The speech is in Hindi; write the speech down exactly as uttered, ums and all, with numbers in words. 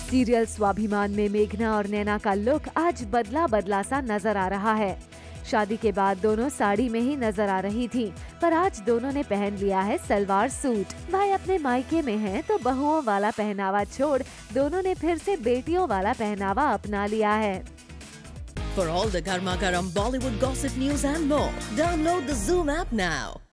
सीरियल स्वाभिमान में मेघना और नैना का लुक आज बदला बदला सा नजर आ रहा है। शादी के बाद दोनों साड़ी में ही नजर आ रही थी, पर आज दोनों ने पहन लिया है सलवार सूट। भाई अपने मायके में हैं तो बहुओं वाला पहनावा छोड़ दोनों ने फिर से बेटियों वाला पहनावा अपना लिया है। For all the Garma Garam Bollywood gossip news and more, download the Zoom app now.